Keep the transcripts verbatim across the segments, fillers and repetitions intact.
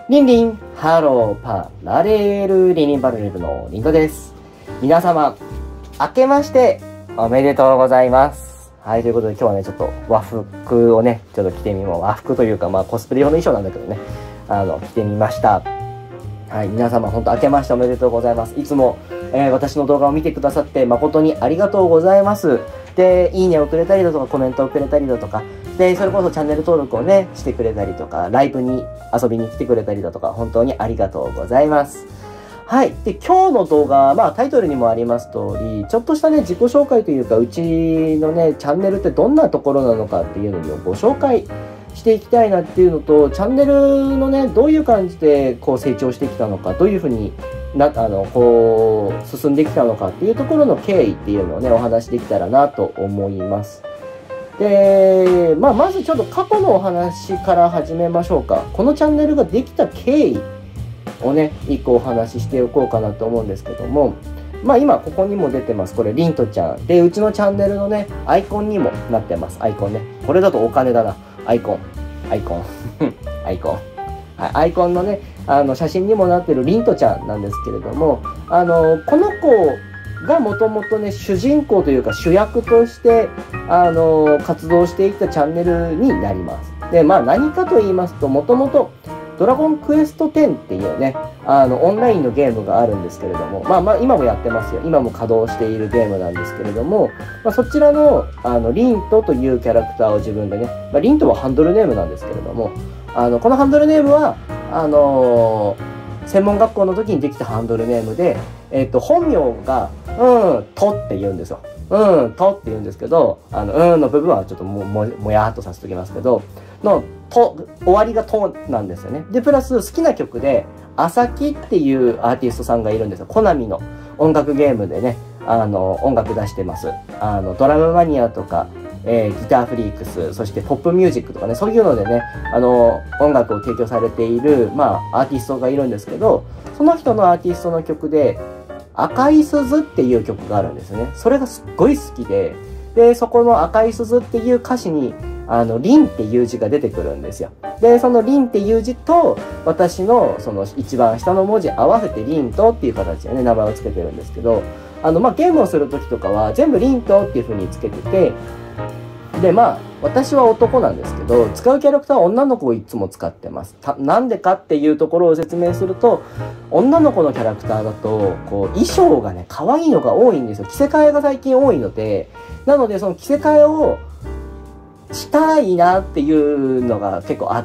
リンリン、ハロー、パラレール、リンリンパラレルのリンドです。皆様、明けましておめでとうございます。はい、ということで今日はね、ちょっと和服をね、ちょっと着てみも、和服というか、まあコスプレ用の衣装なんだけどね、あの、着てみました。はい、皆様、本当明けましておめでとうございます。いつも、えー、私の動画を見てくださって誠にありがとうございます。で、いいねをくれたりだとか、コメントをくれたりだとか、で、それこそチャンネル登録をね、してくれたりとか、ライブに遊びに来てくれたりだとか、本当にありがとうございます。はい。で、今日の動画は、まあタイトルにもあります通り、ちょっとしたね、自己紹介というか、うちのね、チャンネルってどんなところなのかっていうのをご紹介していきたいなっていうのと、チャンネルのね、どういう感じでこう成長してきたのか、どういうふうにな、あの、こう、進んできたのかっていうところの経緯っていうのをね、お話できたらなと思います。で、まあ、まずちょっと過去のお話から始めましょうか。このチャンネルができた経緯をね、一個お話ししておこうかなと思うんですけども、まあ今ここにも出てます。これリントちゃん。で、うちのチャンネルのね、アイコンにもなってます。アイコンね。これだとお金だな。アイコン。アイコン。アイコン。はい、アイコンのね、あの、写真にもなってるリントちゃんなんですけれども、あの、この子がもともとね、主人公というか主役として、あの、活動していったチャンネルになります。で、まあ何かと言いますと、もともとドラゴンクエストテンっていうね、あの、オンラインのゲームがあるんですけれども、まあまあ今もやってますよ。今も稼働しているゲームなんですけれども、まあそちらの、あの、リントというキャラクターを自分でね、まあリントはハンドルネームなんですけれども、あの、このハンドルネームは、あのー、専門学校の時にできたハンドルネームで、えっと、本名が、うん、とって言うんですよ。うん、とって言うんですけど、あの、うんの部分はちょっとも、も、もやーっとさせておきますけど、の、と、終わりがとなんですよね。で、プラス好きな曲で、アサキっていうアーティストさんがいるんですよ。コナミの音楽ゲームでね、あの、音楽出してます。あの、ドラムマニアとか、えー、ギターフリークス、そしてポップミュージックとかね、そういうのでね、あの、音楽を提供されている、まあ、アーティストがいるんですけど、その人のアーティストの曲で、赤い鈴っていう曲があるんですね。それがすっごい好きで、で、そこの赤い鈴っていう歌詞に、あの、リンっていう字が出てくるんですよ。で、そのリンっていう字と、私のその一番下の文字合わせてリントっていう形でね、名前を付けてるんですけど、あの、まあ、ゲームをするときとかは全部リントっていう風に付けてて、で、まあ、私は男なんですけど、使うキャラクターは女の子をいつも使ってます。た、なんでかっていうところを説明すると、女の子のキャラクターだと、こう、衣装がね、可愛いのが多いんですよ。着せ替えが最近多いので、なので、その着せ替えをしたいなっていうのが結構あって、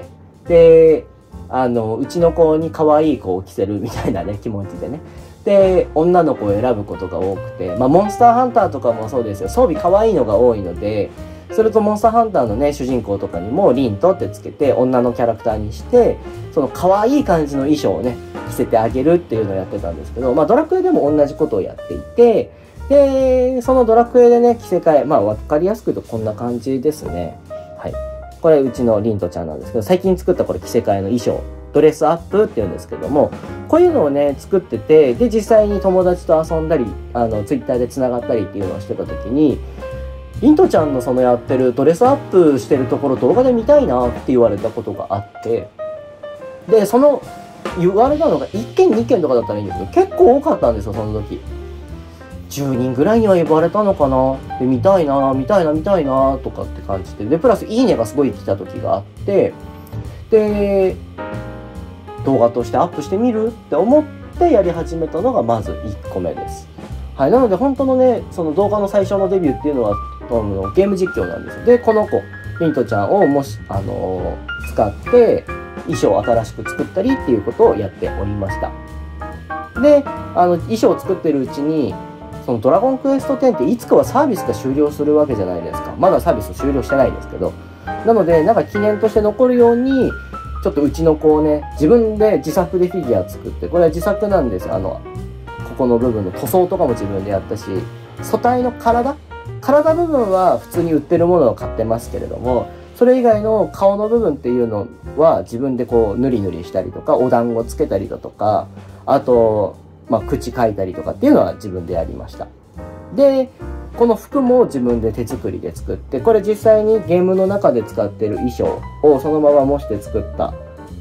で、あの、うちの子に可愛い子を着せるみたいなね、気持ちでね。で、女の子を選ぶことが多くて、まあ、モンスターハンターとかもそうですよ。装備可愛いのが多いので、それとモンスターハンターのね、主人公とかにもリントってつけて、女のキャラクターにして、その可愛い感じの衣装をね、着せてあげるっていうのをやってたんですけど、まあ、ドラクエでも同じことをやっていて、で、そのドラクエでね、着せ替え、まあ、わかりやすく言うとこんな感じですね。はい。これ、うちのリントちゃんなんですけど、最近作ったこれ着せ替えの衣装。ドレスアップっていうんですけども、こういうのをね、作ってて、で、実際に友達と遊んだり、あの、ツイッターで繋がったりっていうのをしてた時に、リントちゃんのそのやってるドレスアップしてるところ動画で見たいなって言われたことがあって、で、その、言われたのがいっけんにけんとかだったらいいんですけど、結構多かったんですよ、その時。じゅうにんぐらいには言われたのかな。で、見たいな、見たいな、見たいな、とかって感じで。で、プラスいいねがすごい来た時があって、で、動画としてアップしてみるって思ってやり始めたのがまずいっこめです。はい。なので本当のね、その動画の最初のデビューっていうのは、ゲーム実況なんですよ。で、この子、リントちゃんをもし、あのー、使って衣装を新しく作ったりっていうことをやっておりました。で、あの、衣装を作ってるうちに、そのドラゴンクエストテンっていつかはサービスが終了するわけじゃないですか。まだサービス終了してないんですけど。なので、なんか記念として残るように、ちょっとうちの子をね、自分で自作でフィギュア作って、これは自作なんですよ。あの、ここの部分の塗装とかも自分でやったし、素体の体体部分は普通に売ってるものを買ってますけれども、それ以外の顔の部分っていうのは自分でこう、ぬりぬりしたりとか、お団子つけたりだとか、あと、まあ、口描いたりとかっていうのは自分でやりました。で、この服も自分で手作りで作って、これ実際にゲームの中で使ってる衣装をそのまま模して作った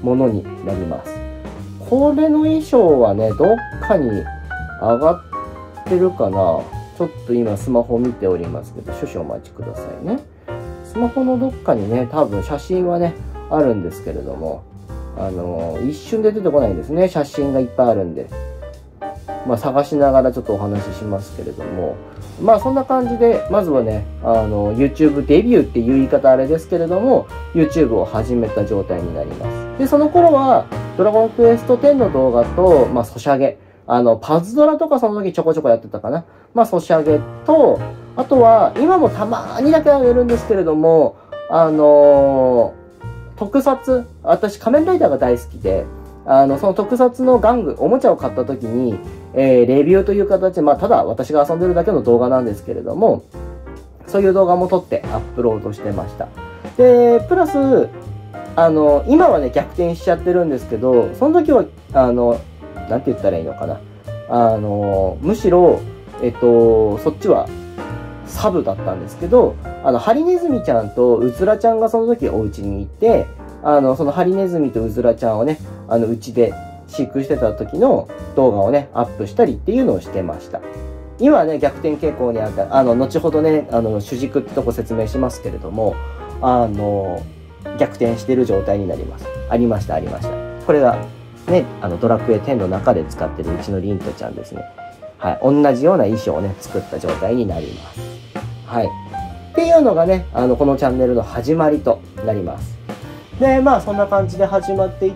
ものになります。これの衣装はね、どっかに上がってるかな。ちょっと今スマホ見ておりますけど、少々お待ちくださいね。スマホのどっかにね、多分写真はね、あるんですけれども、あのー、一瞬で出てこないんですね。写真がいっぱいあるんで。まあ、探しながらちょっとお話ししますけれども、まあそんな感じで、まずはね、あの、YouTube デビューっていう言い方あれですけれども、YouTube を始めた状態になります。で、その頃は、ドラゴンクエストテンの動画と、まあ、ソシャゲ。あの、パズドラとかその時ちょこちょこやってたかな。まあ、ソシャゲと、あとは、今もたまーにだけあげるんですけれども、あのー、特撮、私仮面ライダーが大好きで、あの、その特撮の玩具、おもちゃを買った時に、えー、レビューという形で、まあ、ただ私が遊んでるだけの動画なんですけれども、そういう動画も撮ってアップロードしてました。で、プラス、あの、今はね、逆転しちゃってるんですけど、その時は、あの、なんて言ったらいいのかな。あの、むしろ、えっと、そっちは、サブだったんですけど、あの、ハリネズミちゃんとウズラちゃんがその時お家にいて、あの、そのハリネズミとウズラちゃんをね、あの、うちで飼育してた時の動画をね、アップしたりっていうのをしてました。今はね、逆転傾向にあった、あの、後ほどね、あの、主軸ってとこ説明しますけれども、あの、逆転してる状態になります。ありました、ありました。これが、ね、あの、ドラクエテンの中で使ってるうちのリントちゃんですね。はい。同じような衣装をね、作った状態になります。はい。っていうのがね、あの、このチャンネルの始まりとなります。で、まあ、そんな感じで始まっていって、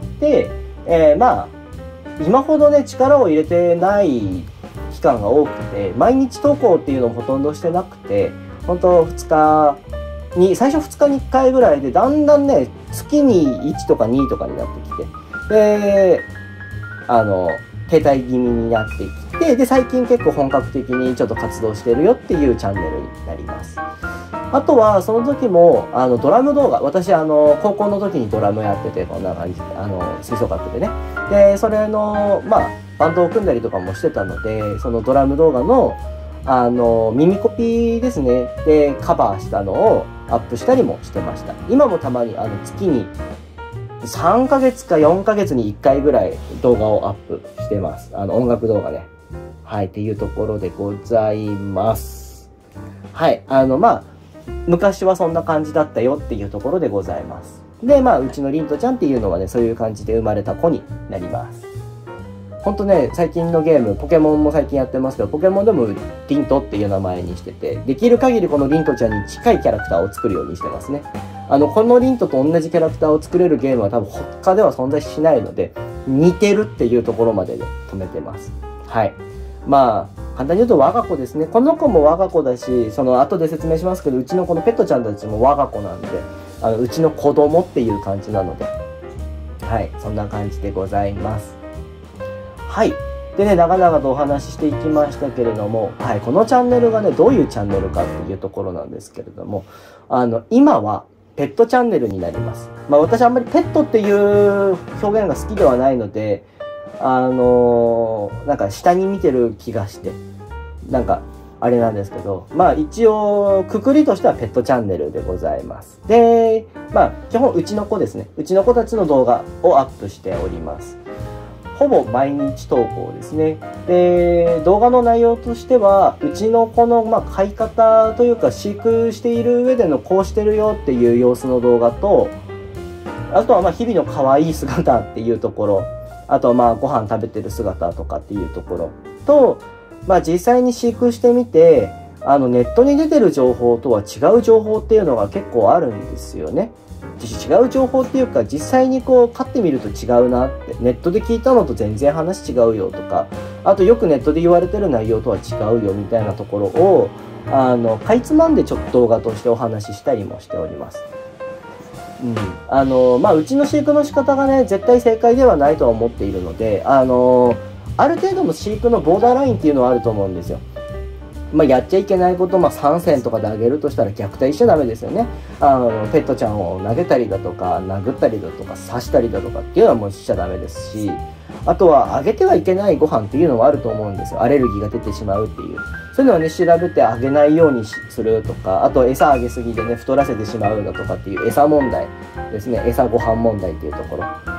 えー、まあ、今ほどね、力を入れてない期間が多くて、毎日投稿っていうのもほとんどしてなくて、本当ふつかに、最初ふつかにいっかいぐらいで、だんだんね、月にいちとかにとかになってきて、で、あの、停滞気味になってきて、で、最近結構本格的にちょっと活動してるよっていうチャンネルになります。あとは、その時も、あの、ドラム動画、私、あの、高校の時にドラムやってて、こんな感じで、あの、吹奏楽でね。で、それの、まあ、バンドを組んだりとかもしてたので、そのドラム動画の、あの、耳コピーですね、で、カバーしたのをアップしたりもしてました。今もたまに、あの、月にさんかげつかよんかげつにいっかいぐらい動画をアップしてます。あの、音楽動画ね。はい、っていうところでございます。はい、あの、まあ、昔はそんな感じだったよっていうところでございます。で、まあ、うちのリントちゃんっていうのはね、そういう感じで生まれた子になります。ほんとね、最近のゲーム、ポケモンも最近やってますけど、ポケモンでもリントっていう名前にしてて、できる限りこのリントちゃんに近いキャラクターを作るようにしてますね。あの、このリントと同じキャラクターを作れるゲームは多分他では存在しないので、似てるっていうところまでで止めてます。はい。まあ、簡単に言うと我が子ですね。この子も我が子だし、その後で説明しますけど、うちのこのペットちゃんたちも我が子なんで、あのうちの子供っていう感じなので、はい、そんな感じでございます。はい。でね、長々とお話ししていきましたけれども、はい、このチャンネルがね、どういうチャンネルかっていうところなんですけれども、あの、今はペットチャンネルになります。まあ私あんまりペットっていう表現が好きではないので、あのー、なんか下に見てる気がして、なんか、あれなんですけど、まあ一応、くくりとしてはペットチャンネルでございます。で、まあ基本うちの子ですね。うちの子たちの動画をアップしております。ほぼ毎日投稿ですね。で、動画の内容としては、うちの子の、まあ、飼い方というか飼育している上でのこうしてるよっていう様子の動画と、あとはまあ日々の可愛い姿っていうところ、あとはまあご飯食べてる姿とかっていうところと、まあ実際に飼育してみて、あのネットに出てる情報とは違う情報っていうのが結構あるんですよね。違う情報っていうか実際にこう飼ってみると違うなって、ネットで聞いたのと全然話違うよとか、あとよくネットで言われてる内容とは違うよみたいなところをあのかいつまんでちょっと動画としてお話ししたりもしております。うん、あのまあうちの飼育の仕方がね絶対正解ではないとは思っているので、あのある程度の飼育のボーダーラインっていうのはあると思うんですよ。まあ、やっちゃいけないこと、まあ、さんせんとかであげるとしたら虐待しちゃダメですよね。あのペットちゃんを投げたりだとか殴ったりだとか刺したりだとかっていうのはもうしちゃダメですし、あとはあげてはいけないご飯っていうのもあると思うんですよ。アレルギーが出てしまうっていう、そういうのをね調べてあげないようにするとか、あと餌あげすぎでね太らせてしまうだとかっていう餌問題ですね。餌ご飯問題っていうところ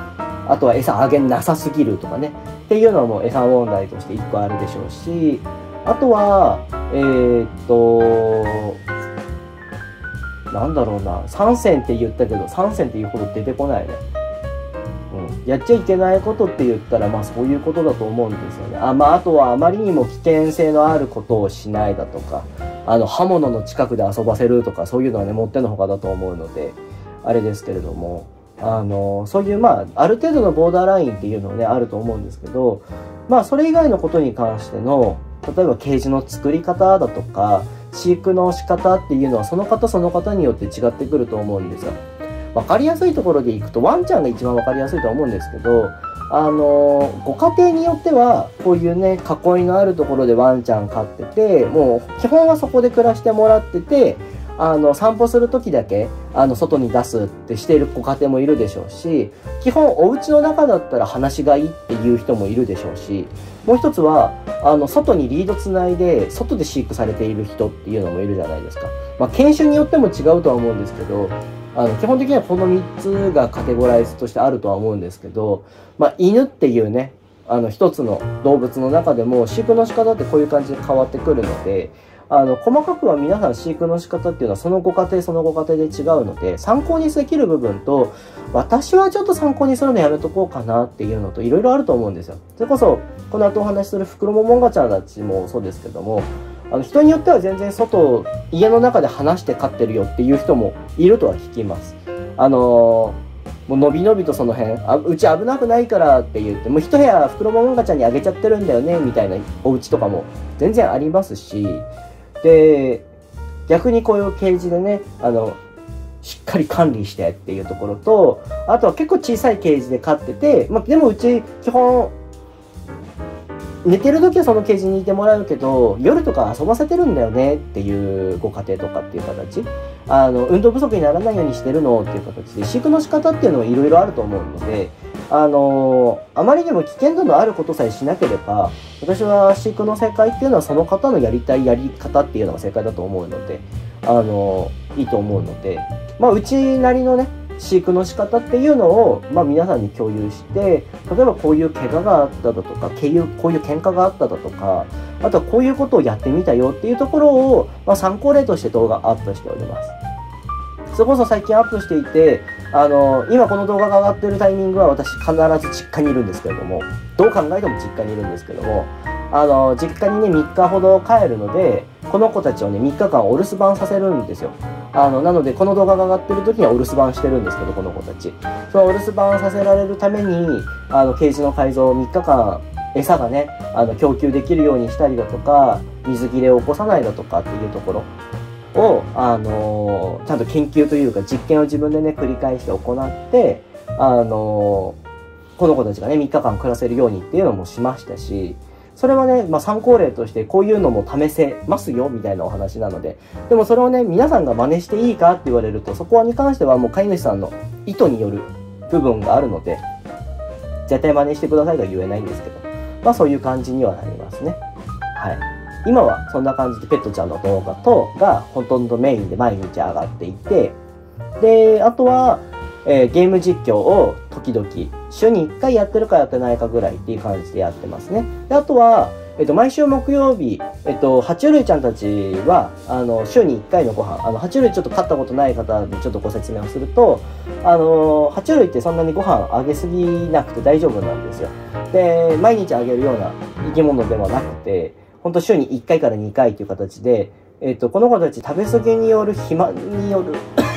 あとは餌あげなさすぎるとかね。っていうのも餌問題としていっこあるでしょうし、あとは、えー、っと、なんだろうな、さん選って言ったけど、さん選っていうほど出てこないね。うん。やっちゃいけないことって言ったら、まあそういうことだと思うんですよね。あ、まああとはあまりにも危険性のあることをしないだとか、あの、刃物の近くで遊ばせるとか、そういうのはね、もってのほかだと思うので、あれですけれども、あの、そういう、まあ、ある程度のボーダーラインっていうのはね、あると思うんですけど、まあ、それ以外のことに関しての、例えばケージの作り方だとか、飼育の仕方っていうのは、その方その方によって違ってくると思うんですよ。わかりやすいところでいくと、ワンちゃんが一番わかりやすいとは思うんですけど、あの、ご家庭によっては、こういうね、囲いのあるところでワンちゃん飼ってて、もう、基本はそこで暮らしてもらってて、あの、散歩する時だけ、あの、外に出すってしているご家庭もいるでしょうし、基本お家の中だったら放しがいいっていう人もいるでしょうし、もう一つは、あの、外にリードつないで、外で飼育されている人っていうのもいるじゃないですか。まあ、犬種によっても違うとは思うんですけど、あの、基本的にはこのみっつがカテゴライズとしてあるとは思うんですけど、まあ、犬っていうね、あの、一つの動物の中でも飼育の仕方ってこういう感じで変わってくるので、あの、細かくは皆さん飼育の仕方っていうのはそのご家庭そのご家庭で違うので、参考にできる部分と、私はちょっと参考にするのやめとこうかなっていうのと、いろいろあると思うんですよ。それこそ、この後お話しするフクロモモンガちゃんたちもそうですけども、あの、人によっては全然外、家の中で離して飼ってるよっていう人もいるとは聞きます。あのー、もうのびのびとその辺、あ、うち危なくないからって言って、もう一部屋フクロモモンガちゃんにあげちゃってるんだよね、みたいなお家とかも全然ありますし、で、逆にこういうケージでね、あの、しっかり管理してっていうところと、あとは結構小さいケージで飼ってて、まあ、でもうち基本、寝てる時はそのケージにいてもらうけど、夜とか遊ばせてるんだよねっていうご家庭とかっていう形。あの、運動不足にならないようにしてるのっていう形で、飼育の仕方っていうのはいろいろあると思うので、あの、あまりにも危険度のあることさえしなければ、私は飼育の正解っていうのはその方のやりたいやり方っていうのが正解だと思うので、あの、いいと思うので、まあ、うちなりのね、飼育の仕方っていうのを、まあ、皆さんに共有して、例えばこういう怪我があっただとか、こういう喧嘩があっただとか、あとはこういうことをやってみたよっていうところを、まあ、参考例として動画アップしております。それこそ最近アップしていて、あの、今この動画が上がってるタイミングは私必ず実家にいるんですけれども、どう考えても実家にいるんですけども、あの、実家にね、みっかほど帰るので、この子たちをね、みっかかんお留守番させるんですよ。あの、なので、この動画が上がってる時にはお留守番してるんですけど、この子たち。そのお留守番させられるために、あの、ケージの改造をみっかかん、餌がね、あの、供給できるようにしたりだとか、水切れを起こさないだとかっていうところを、あの、ちゃんと研究というか、実験を自分でね、繰り返して行って、あの、この子たちがね、みっかかん暮らせるようにっていうのもしましたし、それはね、まあ、参考例としてこういうのも試せますよみたいなお話なので、でもそれをね、皆さんが真似していいかって言われると、そこに関してはもう飼い主さんの意図による部分があるので、絶対真似してくださいとは言えないんですけど、まあそういう感じにはなりますね。はい。今はそんな感じでペットちゃんの動画とがほとんどメインで毎日上がっていて、で、あとは、えー、ゲーム実況を時々、週にいっかいやってるかやってないかぐらいっていう感じでやってますね。で、あとは、えっと、毎週木曜日、えっと、爬虫類ちゃんたちは、あの、週にいっかいのご飯、あの、爬虫類ちょっと飼ったことない方にちょっとご説明をすると、あの、爬虫類ってそんなにご飯あげすぎなくて大丈夫なんですよ。で、毎日あげるような生き物ではなくて、ほんと週にいっかいからにかいという形で、えっと、この子たち食べ過ぎによる肥満による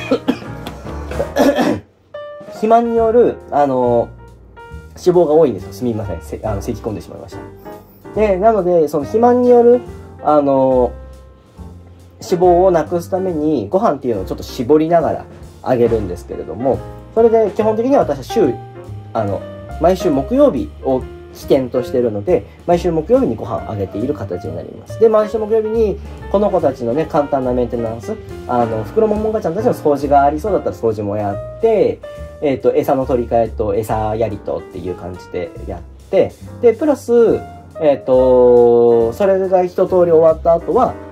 肥満による、あの、脂肪が多いんですよ。すみません。せあの咳き込んでしまいました。で、なので、その肥満による、あの、脂肪をなくすために、ご飯っていうのをちょっと絞りながらあげるんですけれども、それで基本的には私は週、あの、毎週木曜日を起点としてるので、毎週木曜日にご飯あげている形になります。で、毎週木曜日に、この子たちのね、簡単なメンテナンス、あの、フクロモモンガちゃんたちの掃除がありそうだったら掃除もやって、えっと、餌の取り替えと餌やりとっていう感じでやって、で、プラス、えっと、それが一通り終わった後は、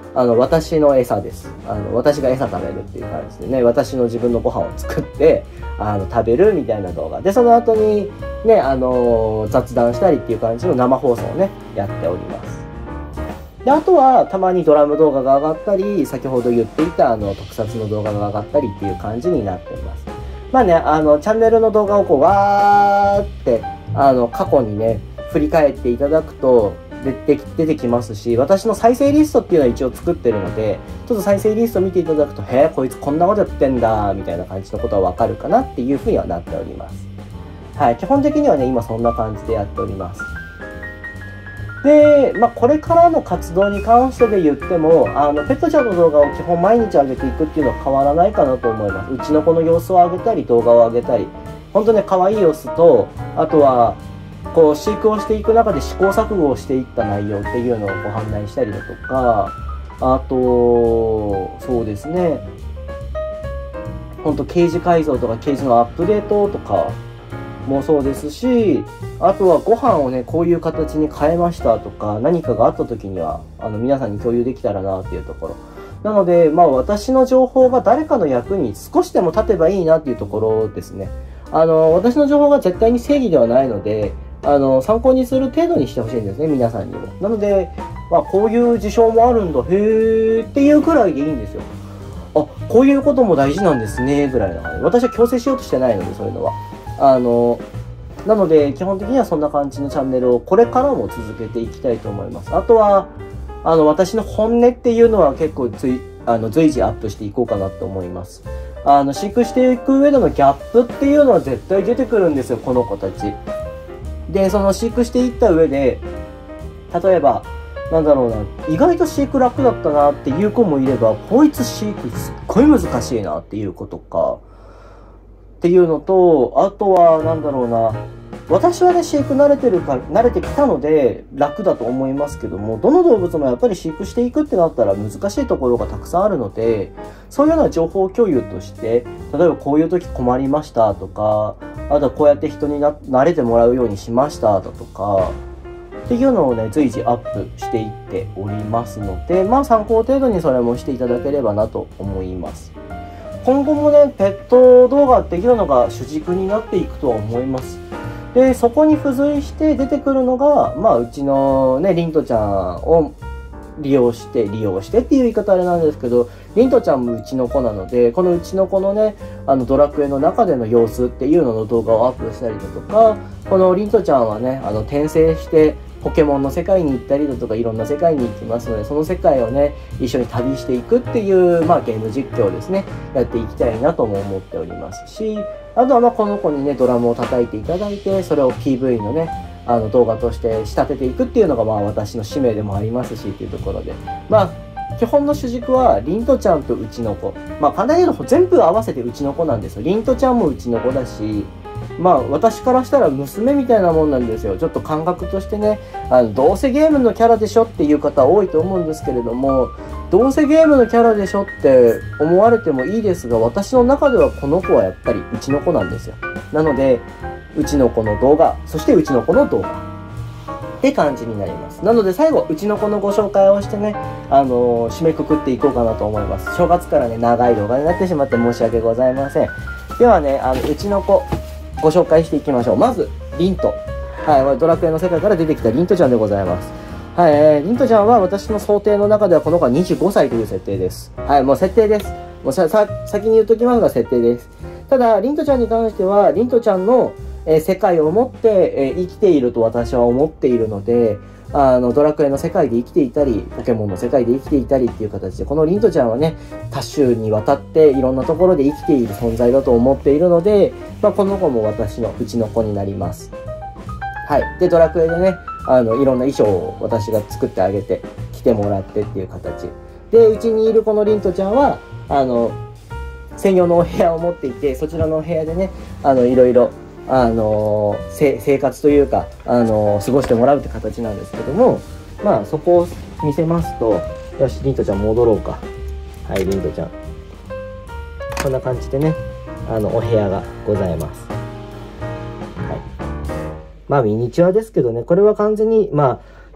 あの、私の餌です。あの、私が餌食べるっていう感じでね、私の自分のご飯を作って、あの、食べるみたいな動画。で、その後に、ね、あの、雑談したりっていう感じの生放送をね、やっております。で、あとは、たまにドラム動画が上がったり、先ほど言っていた、あの、特撮の動画が上がったりっていう感じになっています。まあね、あの、チャンネルの動画をこう、わーって、あの、過去にね、振り返っていただくと、出てき、出てきますし、私の再生リストっていうのは一応作ってるので、ちょっと再生リスト見ていただくと、へえ、こいつこんなことやってんだ、みたいな感じのことはわかるかなっていうふうにはなっております。はい、基本的にはね、今そんな感じでやっております。で、まあ、これからの活動に関してで言っても、あの、ペットちゃんの動画を基本毎日上げていくっていうのは変わらないかなと思います。うちの子の様子を上げたり、動画を上げたり、本当ね、可愛い様子と、あとは、こう、飼育をしていく中で試行錯誤をしていった内容っていうのをご案内したりだとか、あと、そうですね、本当ケージ改造とかケージのアップデートとかもそうですし、あとはご飯をね、こういう形に変えましたとか、何かがあった時には、あの、皆さんに共有できたらなっていうところ。なので、まあ私の情報が誰かの役に少しでも立てばいいなっていうところですね。あの、私の情報が絶対に正義ではないので、あの、参考にする程度にしてほしいんですね、皆さんにも。なので、まあこういう事象もあるんだ、へーっていうくらいでいいんですよ。あ、こういうことも大事なんですね、ぐらいな感じ。私は強制しようとしてないので、そういうのは。あの、なので、基本的にはそんな感じのチャンネルをこれからも続けていきたいと思います。あとは、あの、私の本音っていうのは結構つい、あの、随時アップしていこうかなと思います。あの、飼育していく上でのギャップっていうのは絶対出てくるんですよ、この子たち。で、その飼育していった上で、例えば、なんだろうな、意外と飼育楽だったなっていう子もいれば、こいつ飼育すっごい難しいなっていう子とか、っていうのと、あとは、なんだろうな、私はね、飼育慣れてるか、慣れてきたので楽だと思いますけども、どの動物もやっぱり飼育していくってなったら難しいところがたくさんあるので、そういうような情報共有として、例えばこういう時困りましたとか、あとはこうやって人にな慣れてもらうようにしましただとか、っていうのをね、随時アップしていっておりますので、まあ参考程度にそれもしていただければなと思います。今後もね、ペット動画っていうのが主軸になっていくとは思います。で、そこに付随して出てくるのが、まあ、うちのね、リントちゃんを利用して、利用してっていう言い方あれなんですけど、リントちゃんもうちの子なので、このうちの子のね、あの、ドラクエの中での様子っていうのの動画をアップしたりだとか、このリントちゃんはね、あの、転生して、ポケモンの世界に行ったりだとかいろんな世界に行きますので、その世界をね、一緒に旅していくっていう、まあゲーム実況をですね、やっていきたいなとも思っておりますし、あとはまあこの子にね、ドラムを叩いていただいて、それを ピーブイ のね、あの動画として仕立てていくっていうのがまあ私の使命でもありますしっていうところで、まあ基本の主軸はリントちゃんとうちの子。まあ簡単に言うと全部合わせてうちの子なんですよ。リントちゃんもうちの子だし、まあ私からしたら娘みたいなもんなんですよ。ちょっと感覚としてね、あのどうせゲームのキャラでしょっていう方多いと思うんですけれども、どうせゲームのキャラでしょって思われてもいいですが、私の中ではこの子はやっぱりうちの子なんですよ。なので、うちの子の動画、そしてうちの子の動画って感じになります。なので最後、うちの子のご紹介をしてね、あのー、締めくくっていこうかなと思います。正月からね、長い動画になってしまって申し訳ございません。ではね、あの、うちの子、ご紹介していきましょう。まず、リント。はい、ドラクエの世界から出てきたリントちゃんでございます。はい、えー、リントちゃんは私の想定の中ではこの子はにじゅうごさいという設定です。はい、もう設定です。もうさ、さ、先に言っときますが設定です。ただ、リントちゃんに関しては、リントちゃんの、えー、世界を持って、えー、生きていると私は思っているので、あの、ドラクエの世界で生きていたり、ポケモンの世界で生きていたりっていう形で、このリントちゃんはね、多種にわたっていろんなところで生きている存在だと思っているので、まあ、この子も私のうちの子になります。はい。で、ドラクエでね、あの、いろんな衣装を私が作ってあげて、着てもらってっていう形。で、うちにいるこのリントちゃんは、あの、専用のお部屋を持っていて、そちらのお部屋でね、あの、いろいろ、あのー、生活というか、あのー、過ごしてもらうって形なんですけども、まあそこを見せますと、よし、リントちゃん戻ろうか。はい、リントちゃん。こんな感じでね、あの、お部屋がございます。はい。まあミニチュアですけどね、これは完全に、まあ、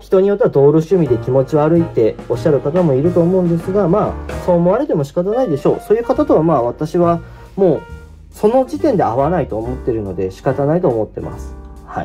人によってはドール趣味で気持ち悪いっておっしゃる方もいると思うんですが、まあそう思われても仕方ないでしょう。そういう方とはまあ私はもうその時点で合わないと思ってるので仕方ないと思ってます。はい。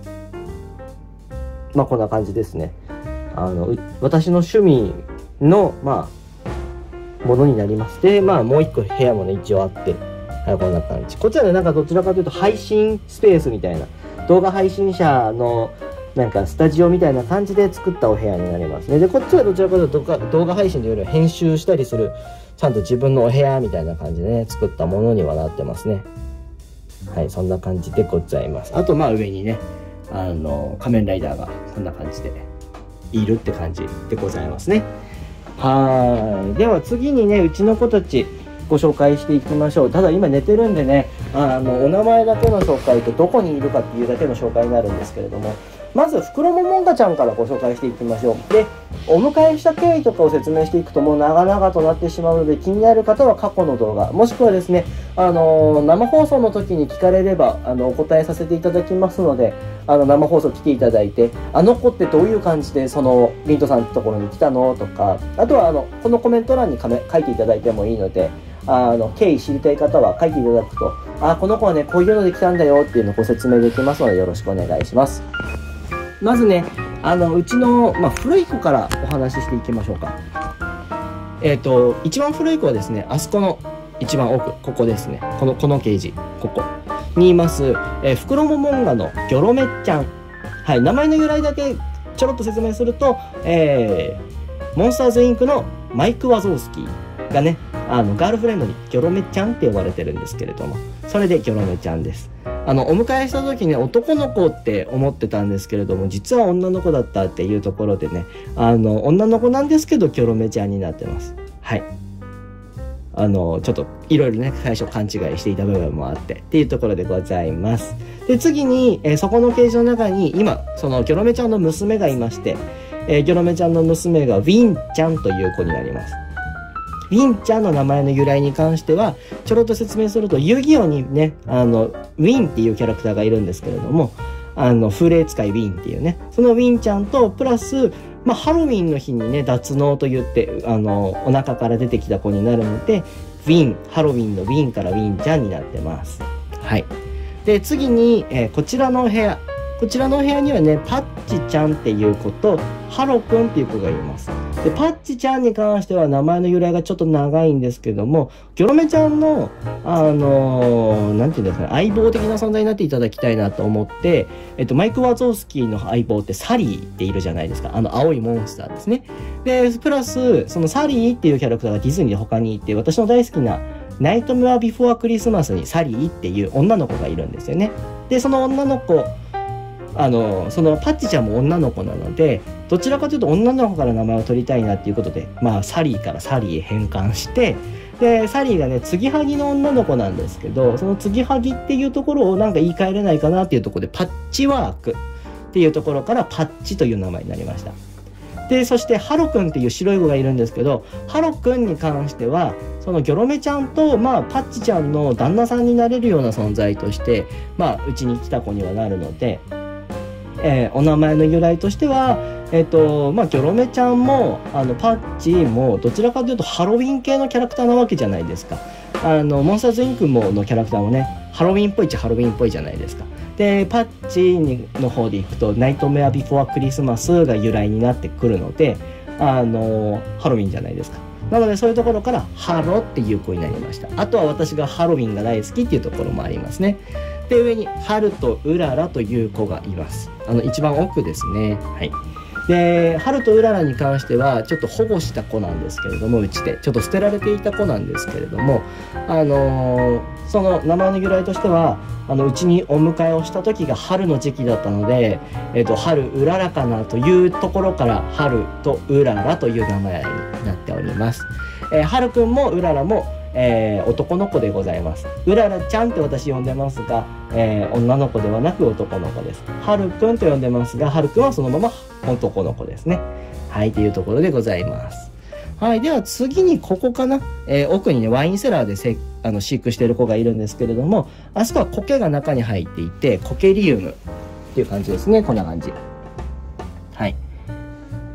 まあこんな感じですね。あの私の趣味のまあものになります。でまあもう一個部屋もね一応あって、はい、こんな感じ。こっちはねなんかどちらかというと配信スペースみたいな、動画配信者のなんかスタジオみたいな感じで作ったお部屋になりますね。でこっちはどちらかというと動画、動画配信というよりは編集したりするちゃんと自分のお部屋みたいな感じでね作ったものにはなってますね。はい、そんな感じでございます。あとまあ上にねあの仮面ライダーがこんな感じでいるって感じでございますね。はい。では次にねうちの子たちご紹介していきましょう。ただ今寝てるんでねあのお名前だけの紹介とどこにいるかっていうだけの紹介になるんですけれども、まずフクロモモンガちゃんからご紹介していきましょう。でお迎えした経緯とかを説明していくともう長々となってしまうので、気になる方は過去の動画もしくはですねあの生放送の時に聞かれればあのお答えさせていただきますので、あの生放送来ていただいて、あの子ってどういう感じでそのリントさんのところに来たのとか、あとはあのこのコメント欄に書いていただいてもいいので、あの経緯知りたい方は書いていただくと、あこの子はねこういうので来たんだよっていうのをご説明できますのでよろしくお願いします。まずねあのうちの、まあ、古い子からお話ししていきましょうか。えっと一番古い子はですねあそこの一番奥、ここですね、このこのケージここにいます、えー、フクロモモンガのギョロメッちゃん。はい、名前の由来だけちょろっと説明すると、えー、モンスターズインクのマイク・ワゾースキーがねあのガールフレンドにギョロメちゃんって呼ばれてるんですけれども、それでギョロメちゃんです。あのお迎えした時ね男の子って思ってたんですけれども実は女の子だったっていうところでね、あの女の子なんですけどギョロメちゃんになってます。はい、あのちょっといろいろね最初勘違いしていた部分もあってっていうところでございます。で次に、えー、そこのケージの中に今そのギョロメちゃんの娘がいまして、えー、ギョロメちゃんの娘がウィンちゃんという子になります。ウィンちゃんの名前の由来に関してはちょろっと説明すると、遊戯王にねあのウィンっていうキャラクターがいるんですけれども、あの風霊使いウィンっていうね、そのウィンちゃんとプラス、まあ、ハロウィンの日にね脱脳と言ってあのお腹から出てきた子になるのでウィン、ハロウィンのウィンからウィンちゃんになってます。はい。で次に、えー、こちらのお部屋こちらのお部屋にはねパッチちゃんっていう子とハロくんっていう子がいます。でパッチちゃんに関しては名前の由来がちょっと長いんですけども、ギョロメちゃんのあのー、なんていうんですかね、相棒的な存在になっていただきたいなと思って、えっと、マイク・ワゾースキーの相棒ってサリーっているじゃないですか。あの青いモンスターですね。でプラスそのサリーっていうキャラクターがディズニーで他にいて、私の大好きなナイトメアビフォークリスマスにサリーっていう女の子がいるんですよね。でその女の子あのそのパッチちゃんも女の子なので、どちらかというと女の子から名前を取りたいなっていうことで、まあサリーからサリーへ変換して、でサリーがね継ぎはぎの女の子なんですけど、その継ぎはぎっていうところをなんか言い換えれないかなっていうところでパッチワークっていうところからパッチという名前になりました。でそしてハロくんっていう白い子がいるんですけど、ハロくんに関してはそのギョロメちゃんと、まあ、パッチちゃんの旦那さんになれるような存在として、まあ、うちに来た子にはなるので、えー、お名前の由来としては、えーとまあ、ギョロメちゃんもあのパッチもどちらかというとハロウィン系のキャラクターなわけじゃないですか。あのモンスターズインクものキャラクターもねハロウィンっぽいっちゃハロウィンっぽいじゃないですか。でパッチにの方でいくとナイトメアビフォークリスマスが由来になってくるので、あのハロウィンじゃないですか。なのでそういうところからハロっていう子になりました。あとは私がハロウィンが大好きっていうところもありますね。で上にハルとウララという子がいます。あの一番奥ですね。はい。でハルとウララに関してはちょっと保護した子なんですけれども、うちでちょっと捨てられていた子なんですけれども、あのー、その名前の由来としてはあのうちにお迎えをした時が春の時期だったので、えーと、春うららかなというところから春とうららという名前になっております。えー、春くんもうららもえー、男の子でございます。うららちゃんって私呼んでますが、えー、女の子ではなく男の子です。はるくんと呼んでますが、はるくんはそのまま男の子ですね。はい、というところでございます。はい、では次にここかな、えー、奥にねワインセラーでせあの飼育している子がいるんですけれども、あそこは苔が中に入っていてコケリウムっていう感じですね。こんな感じ。はい。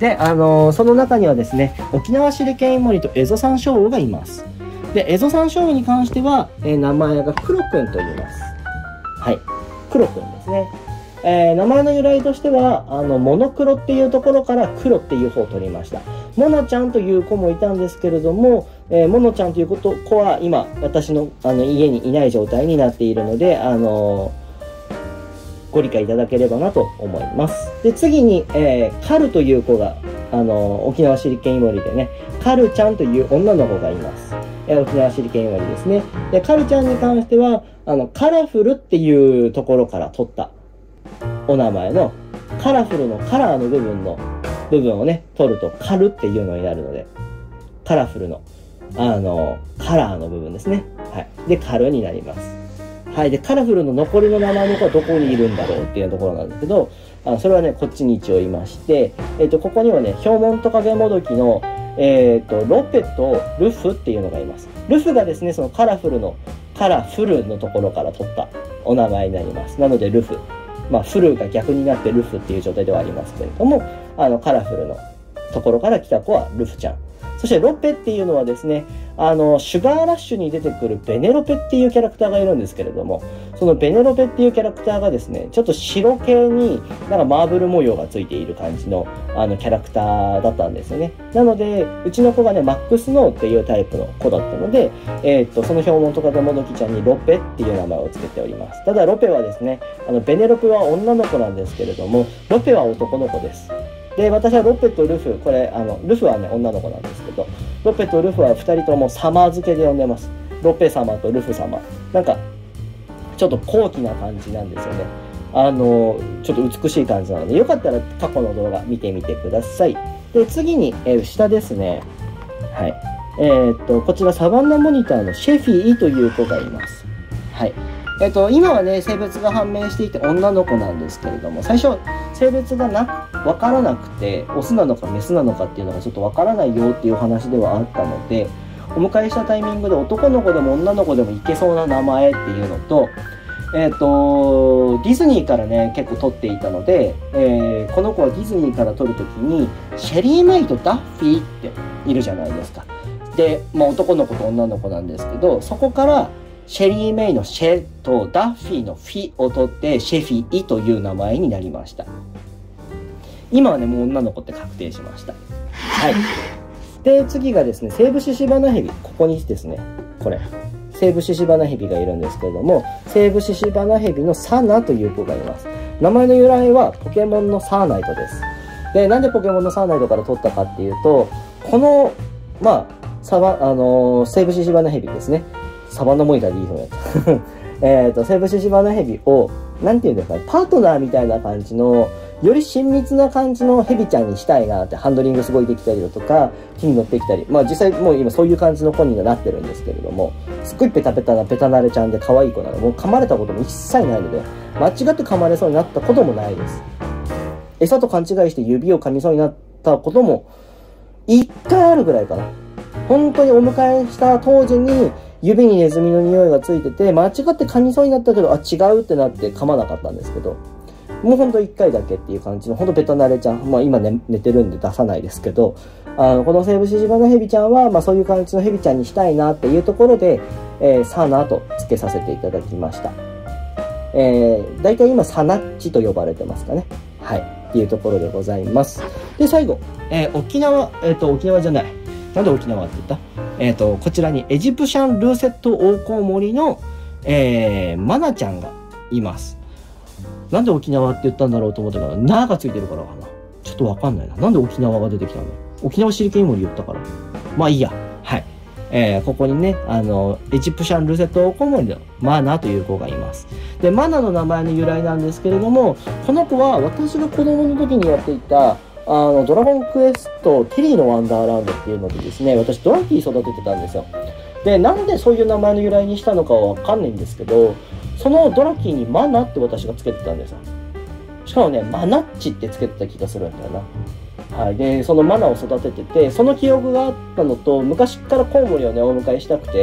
で、あのー、その中にはですね、沖縄シリケンイモリとエゾサンショウウオがいます。で、エゾサンショウウオに関しては、えー、名前がクロくんと言います。はい。クロくんですね。えー、名前の由来としては、あの、モノクロっていうところから黒っていう方を取りました。モノちゃんという子もいたんですけれども、えー、モノちゃんという子は今、私の、あの家にいない状態になっているので、あのー、ご理解いただければなと思います。で、次に、えー、カルという子が、あのー、沖縄シリケンイモリでね、カルちゃんという女の子がいます。えー、沖縄シリケンイモリですね。で、カルちゃんに関しては、あの、カラフルっていうところから取ったお名前の、カラフルのカラーの部分の、部分をね、取るとカルっていうのになるので、カラフルの、あの、カラーの部分ですね。はい。で、カルになります。はい。で、カラフルの残りの名前の子はどこにいるんだろうっていうところなんですけど、あのそれはね、こっちに一応いまして、えっと、ここにはね、ヒョウモントカゲモドキの、えっと、ロペとルフっていうのがいます。ルフがですね、そのカラフルの、カラフルのところから取ったお名前になります。なので、ルフ。まあ、フルが逆になってルフっていう状態ではありますけれども、あの、カラフルのところから来た子はルフちゃん。そしてロペっていうのはですね、あの、シュガーラッシュに出てくるベネロペっていうキャラクターがいるんですけれども、そのベネロペっていうキャラクターがですね、ちょっと白系になんかマーブル模様がついている感じのあのキャラクターだったんですよね。なので、うちの子がね、マックスノーっていうタイプの子だったので、えー、っと、そのヒョウモントカゲモドキちゃんにロペっていう名前を付けております。ただロペはですね、あの、ベネロペは女の子なんですけれども、ロペは男の子です。で、私はロペとルフ、これ、あの、ルフはね、女の子なんですけど、ロペとルフはふたりともサマー付けで呼んでます。ロペ様とルフ様。なんか、ちょっと高貴な感じなんですよね。あの、ちょっと美しい感じなので、よかったら過去の動画見てみてください。で、次に、えー、下ですね。はい。えー、っと、こちらサバンナモニターのシェフィーという子がいます。はい。えっと、今はね、性別が判明していて女の子なんですけれども、最初、性別がなく、わからなくて、オスなのかメスなのかっていうのがちょっとわからないよっていう話ではあったので、お迎えしたタイミングで男の子でも女の子でもいけそうな名前っていうのと、えっと、ディズニーからね、結構撮っていたので、えー、この子はディズニーから撮るときに、シェリー・メイとダッフィーっているじゃないですか。で、まあ男の子と女の子なんですけど、そこから、シェリー・メイのシェとダッフィーのフィを取ってシェフィイという名前になりました。今はね、もう女の子って確定しました。はい。で、次がですね、セイブシシバナヘビ。ここにですね、これ。セイブシシバナヘビがいるんですけれども、セイブシシバナヘビのサナという子がいます。名前の由来はポケモンのサーナイトです。で、なんでポケモンのサーナイトから取ったかっていうと、この、まあ、サバ、あのー、セイブシシバナヘビですね。サバンナモニターでいいのやつ。えっと、セイブシシバナヘビを、なんていうんですかね、パートナーみたいな感じの、より親密な感じのヘビちゃんにしたいなって、ハンドリングすごいできたりだとか、木に乗ってきたり、まあ実際もう今そういう感じの子にはなってるんですけれども、すっごいペタペタなペタナレちゃんで可愛い子なので、もう噛まれたことも一切ないので、間違って噛まれそうになったこともないです。餌と勘違いして指を噛みそうになったことも、一回あるぐらいかな。本当にお迎えした当時に、指にネズミの匂いがついてて、間違って噛みそうになったけど、あ、違うってなって噛まなかったんですけど、もうほんといっかいだけっていう感じの、ほんとベタナレちゃん。まあ今、ね、寝てるんで出さないですけど、あの、このセイブシシバナヘビちゃんは、まあそういう感じのヘビちゃんにしたいなっていうところで、えー、サナと付けさせていただきました。えー、大体今、サナッチと呼ばれてますかね。はい。っていうところでございます。で、最後、えー、沖縄、えっと、沖縄じゃない。なんで沖縄って言ったえっと、こちらにエジプシャンルーセットオオコウモリの、えー、マナちゃんがいます。なんで沖縄って言ったんだろうと思ったから、ながついてるからかな。ちょっとわかんないな。なんで沖縄が出てきたの？沖縄シリケンイモリ言ったから。まあいいや。はい。えー、ここにね、あの、エジプシャンルーセットオオコウモリのマナという子がいます。で、マナの名前の由来なんですけれども、この子は私が子供の時にやっていた、あの、ドラゴンクエスト、ティリーのワンダーランドっていうのでですね、私ドラキー育ててたんですよ。で、なんでそういう名前の由来にしたのかはわかんないんですけど、そのドラキーにマナって私がつけてたんですよ。しかもね、マナッチってつけてた気がするんだよな。はい。で、そのマナを育ててて、その記憶があったのと、昔からコウモリをね、お迎えしたくて、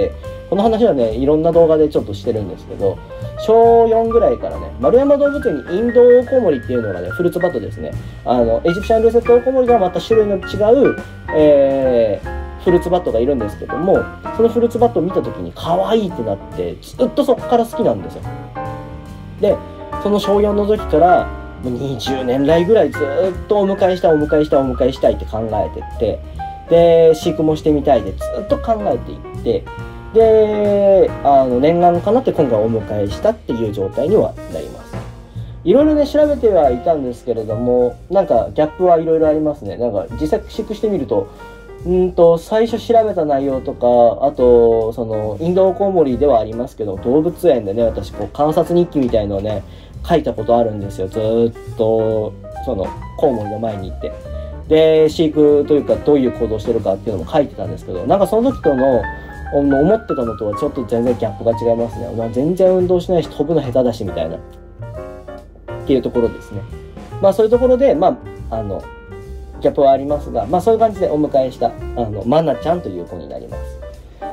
この話はね、いろんな動画でちょっとしてるんですけど、しょうよんぐらいからね、丸山動物園にインドオオコウモリっていうのがね、フルーツバットですね。あの、エジプシャンルーセットオオコウモリとはまた種類の違う、えー、フルーツバットがいるんですけども、そのフルーツバットを見た時に可愛いってなって、ずっとそこから好きなんですよ。で、そのしょうよんの時から、もうにじゅうねん来ぐらいずっとお迎えしたい、お迎えしたい、お迎えしたいって考えてって、で、飼育もしてみたいでずっと考えていって、で、あの、念願かなって今回お迎えしたっていう状態にはなります。いろいろね、調べてはいたんですけれども、なんかギャップはいろいろありますね。なんか実際飼育してみると、うんと、最初調べた内容とか、あと、その、インドオオコウモリではありますけど、動物園でね、私、こう、観察日記みたいのをね、書いたことあるんですよ。ずーっと、その、コウモリの前に行って。で、飼育というか、どういう行動してるかっていうのも書いてたんですけど、なんかその時との、思ってたのとはちょっと全然ギャップが違いますね。まあ、全然運動しないし飛ぶの下手だしみたいなっていうところですね。まあそういうところでまああのギャップはありますが、まあそういう感じでお迎えしたあのマナちゃんという子になります。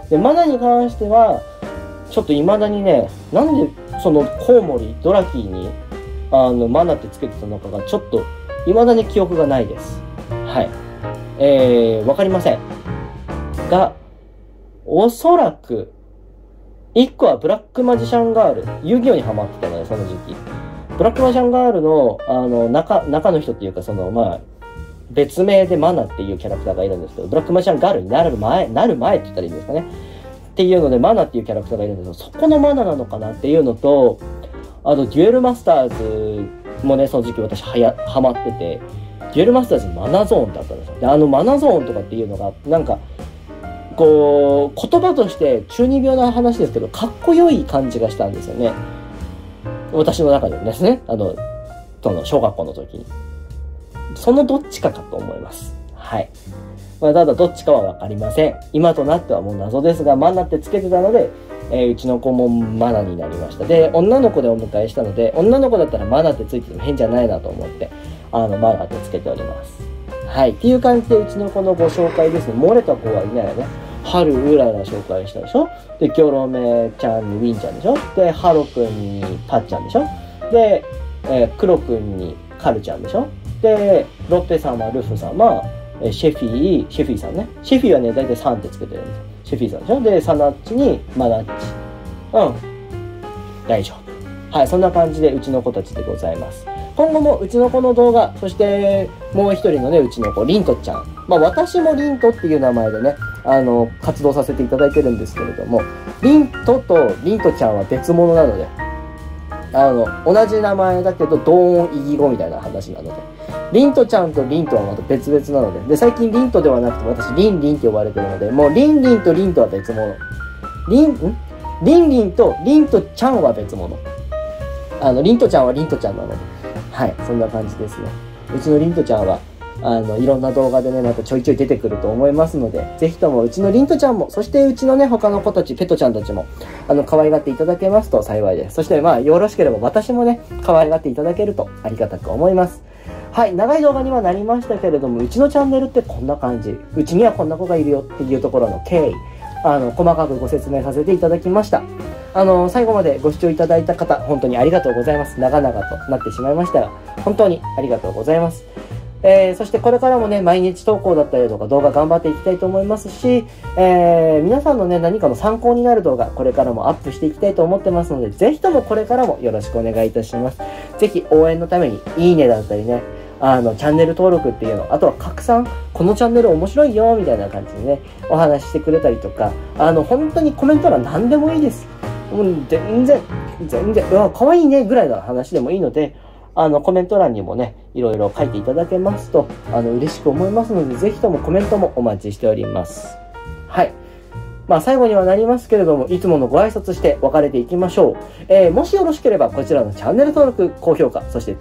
でマナに関してはちょっと未だにね、なんでそのコウモリドラキーにあのマナってつけてたのかがちょっと未だに記憶がないです。はい。えー、わかりませんが。おそらく、一個はブラックマジシャンガール。遊戯王にハマってたので、その時期。ブラックマジシャンガールの、あの、中、中の人っていうか、その、まあ、別名でマナっていうキャラクターがいるんですけど、ブラックマジシャンガールになる前、なる前って言ったらいいんですかね。っていうので、マナっていうキャラクターがいるんですけど、そこのマナなのかなっていうのと、あと、デュエルマスターズもね、その時期私はや、ハマってて、デュエルマスターズマナゾーンだったんですよ。で、あのマナゾーンとかっていうのが、なんか、こう、言葉として中二病な話ですけど、かっこよい感じがしたんですよね。私の中でですね。あの、その、小学校の時に。そのどっちかかと思います。はい。まあ、ただどっちかはわかりません。今となってはもう謎ですが、マナってつけてたので、えー、うちの子もマナになりました。で、女の子でお迎えしたので、女の子だったらマナってついてても変じゃないなと思って、あの、マナってつけております。はい。っていう感じで、うちの子のご紹介ですね。漏れた子はいないよね。春うらら紹介したでしょ。で、ギョロメちゃんにウィンちゃんでしょ。で、ハロくんにパッちゃんでしょ。で、えー、クロくんにカルちゃんでしょ。で、ロッペ様、ルフ様、えー、シェフィー、シェフィーさんね。シェフィーはね、だいたいさんってつけてるんですよ。シェフィーさんでしょ。で、サナッチにマナッチ。うん。大丈夫。はい、そんな感じでうちの子たちでございます。今後もうちの子の動画、そしてもう一人のね、うちの子、リントちゃん。まあ私もリントっていう名前でね、あの、活動させていただいてるんですけれども、リントとリントちゃんは別物なので、あの、同じ名前だけど、同音異義語みたいな話なので、リントちゃんとリントはまた別々なので、で、最近リントではなくて私、リンリンって呼ばれてるので、もうリンリンとリントは別物。リン、んリンリンとリントちゃんは別物。あの、リントちゃんはリントちゃんなので、はい、そんな感じですね。うちのリントちゃんは、あの、いろんな動画でね、またちょいちょい出てくると思いますので、ぜひともうちのリントちゃんも、そしてうちのね、他の子たち、ペットちゃんたちも、あの、可愛がっていただけますと幸いです。そして、まあ、よろしければ私もね、可愛がっていただけるとありがたく思います。はい、長い動画にはなりましたけれども、うちのチャンネルってこんな感じ。うちにはこんな子がいるよっていうところの経緯、あの、細かくご説明させていただきました。あの、最後までご視聴いただいた方、本当にありがとうございます。長々となってしまいましたが、本当にありがとうございます。えー、そしてこれからもね、毎日投稿だったりとか動画頑張っていきたいと思いますし、えー、皆さんのね、何かの参考になる動画、これからもアップしていきたいと思ってますので、ぜひともこれからもよろしくお願いいたします。ぜひ応援のために、いいねだったりね、あの、チャンネル登録っていうの、あとは拡散、このチャンネル面白いよ、みたいな感じでね、お話ししてくれたりとか、あの、本当にコメント欄何でもいいです。もう全然、全然、うわ、可愛いね、ぐらいの話でもいいので、あの、コメント欄にもね、いろいろ書いていただけますと、あの、嬉しく思いますので、ぜひともコメントもお待ちしております。はい。まあ、最後にはなりますけれども、いつものご挨拶して別れていきましょう。えー、もしよろしければ、こちらのチャンネル登録、高評価、そして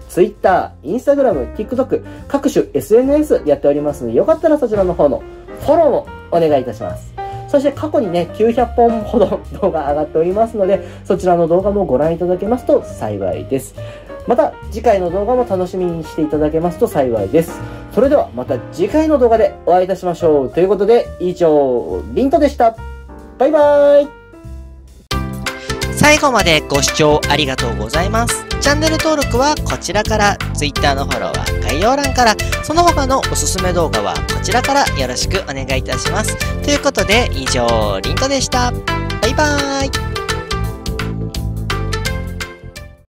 Twitter、Instagram、TikTok、各種 エスエヌエス やっておりますので、よかったらそちらの方のフォローをお願いいたします。そして過去にね、きゅうひゃっぽんほど動画上がっておりますので、そちらの動画もご覧いただけますと幸いです。また次回の動画も楽しみにしていただけますと幸いです。それではまた次回の動画でお会いいたしましょう。ということで以上、リントでした。バイバーイ。 最後までご視聴ありがとうございます。チャンネル登録はこちらから、Twitter のフォローは概要欄から、その他のおすすめ動画はこちらからよろしくお願いいたします。ということで、以上、リントでした。バイバーイ。